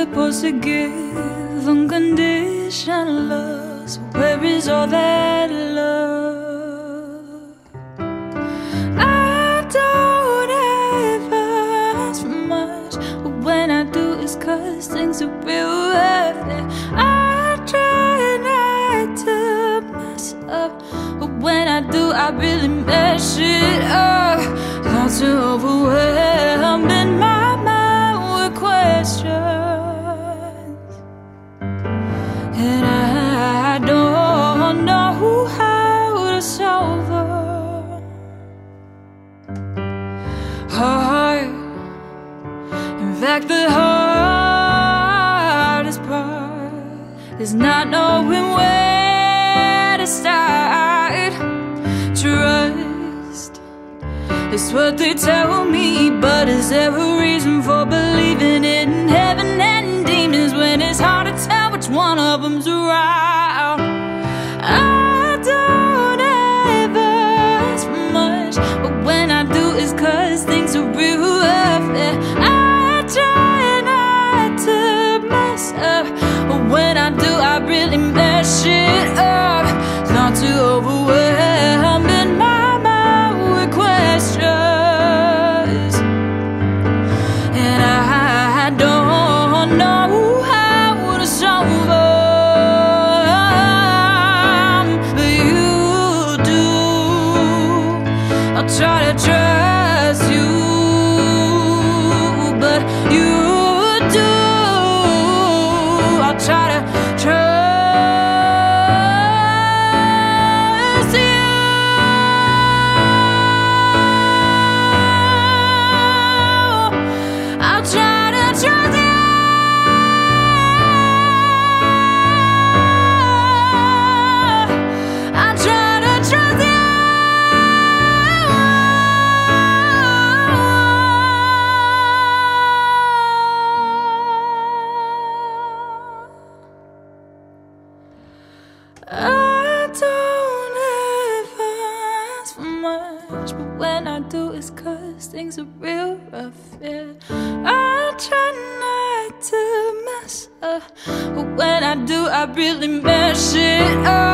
supposed to give unconditional love, so where is all that love? I don't ever ask for much, but when I do it's cause things are real rough. I try not to mess up, but when I do I really mess it up. Thoughts are overwhelmed in my mind with questions, and I don't know how to solve them. Hard, in fact the hardest part is not knowing where to start. Trust, it's what they tell me, but is there a reason for believing in heaven and demons when it's hard to tell which one of them's around? I don't ever ask for much, but when I do it's cause things are real rough. I try not to mess up, but when I do I really mess it up. Thoughts are overwhelmed in my mind with questions, and I don't know how to solve them, but you do. I'll try to trust you, but you do. I'll try to trust you. I'll try to trust you. I'll try to trust you. I don't ever ask for much, but when I do it's cause things are real rough, yeah. I try not to mess up, but when I do I really mess it up.